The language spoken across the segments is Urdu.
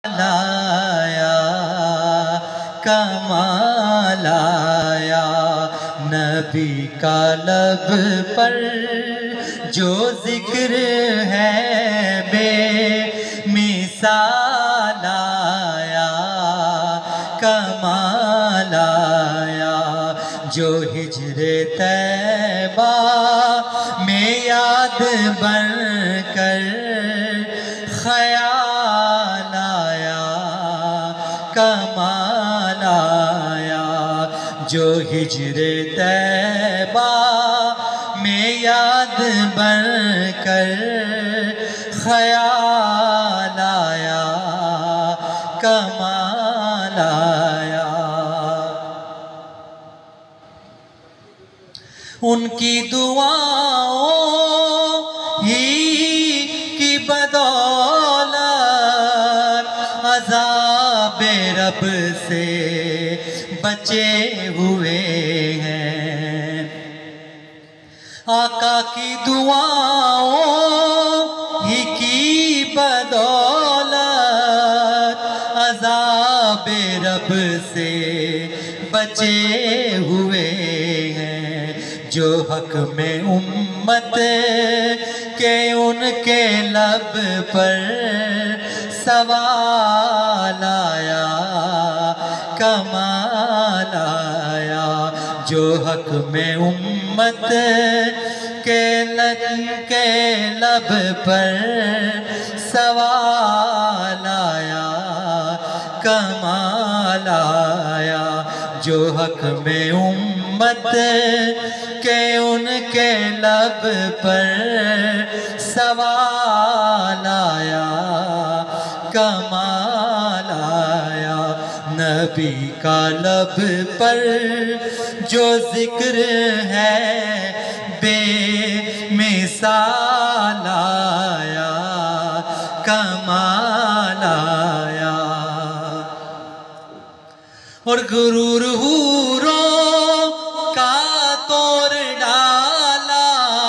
لایا کمال آیا نبی کا لب پر جو ذکر ہے بے مثال آیا کمال آیا جو ہجر طیبہ میں یاد بن کر خیال آیا کمال آیا جو ہجر طیبہ میں یاد بن کر خیال آیا کمال آیا ان کی دعاؤں ہی کی بدولت عذاب رب سے بچے ہوئے ہیں آقا کی دعاؤں ہی کی بدولت عذاب رب سے بچے ہوئے ہیں جو حق میں امت کے ان کے لب پر سوال آیا کمال آیا جو حق میں امت کے لب پر سوال آیا کمال آیا جو حق میں امت کہ ان کے لب پر سوال آیا کمال آیا نبی کا لب پر جو ذکر ہے بے مثال آیا کمال آیا اور غرور حوروں کا توڑ ڈالا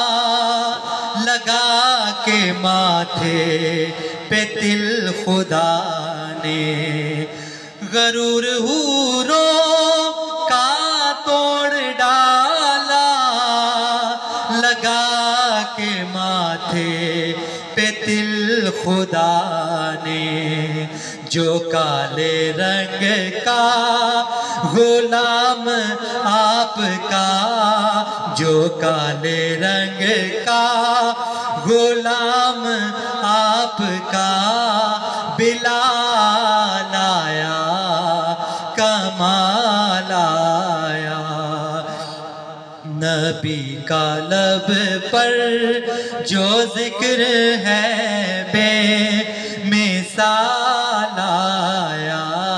لگا کے ماتھے پہ تل خدا نے غرور حوروں کا توڑ ڈالا لگا کے ماتھے پہ تل خدا نے جو کالے رنگ کا غلام آپ کا جو کالے رنگ کا غلام آپ کا بلال آیا کمال آیا نبی کا لب پر جو ذکر ہے بے مثال آیا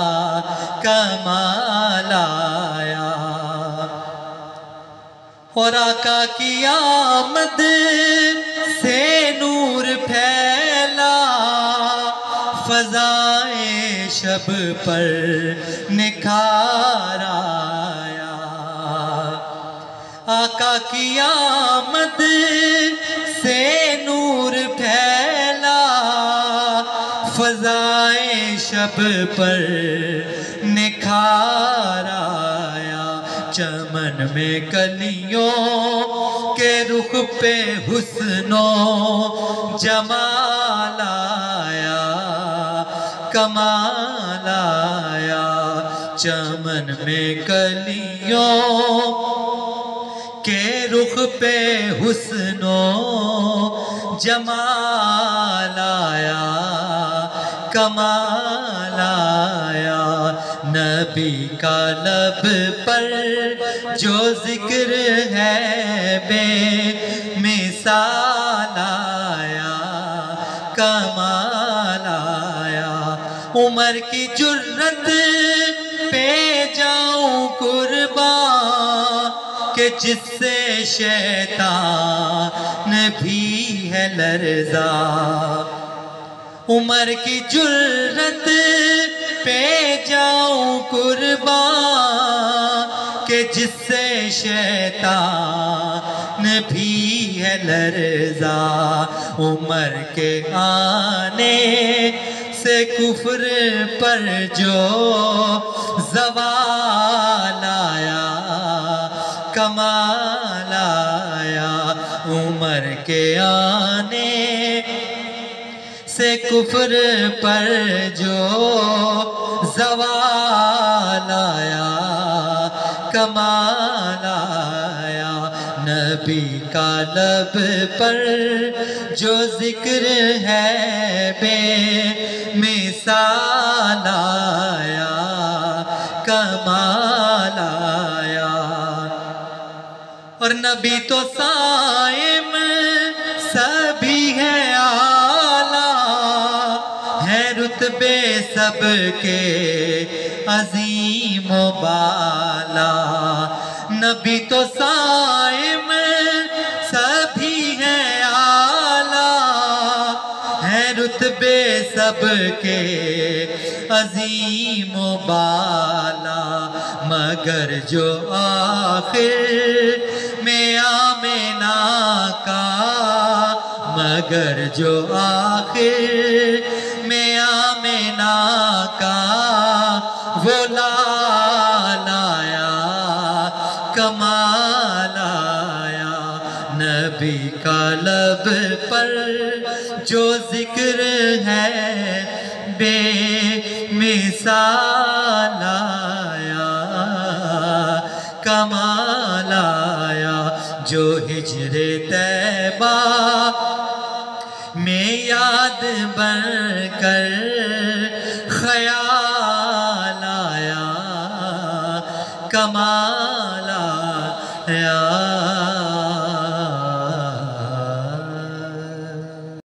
کمال آیا اور آقا کی آمد سے نور پھیلا فضائے شب پر نکھار آیا آقا کی آمد سے نور پھیلا فضائے شب پر نکھار آیا چمن میں کلیوں کے رخ پہ حسن و جمال آیا کمال آیا چمن میں کلیوں کے رخ پہ حسن و جمال آیا کمال آیا نبی کا لب پر جو ذکر ہے بے مثال آیا کمال آیا عمر کی جرت پہ جاؤں قربان کہ جس سے شیطان بھی ہے لرزا عمر کی جرت پہ جاؤں قربان کہ جس سے شیطان بھی ہے لرزا عمر کے آنے سے کفر پر جو زوال آیا کمال آیا عمر کے آنے سے کفر پر جو زوال آیا کمال آیا نبی کا لب پر جو ذکر ہے بے مثال آیا کمال آیا اور نبی تو صائم سبھی ہے اعلیٰ ہے رتبے سب کے عظیم و بالا نبی تو صائم سبھی ہے اعلیٰ ہے رتبے سب کے عظیم و بالا مگر جو آخر میں آمنہ کا مگر جو آخر میں آمنہ کا وہ لال آیا کمال آیا نبی کا لب پر جو ذکر ہے بے مثال آیا کمال آیا جو ہجر طیبہ میں یاد بن کر خیال آیا کمال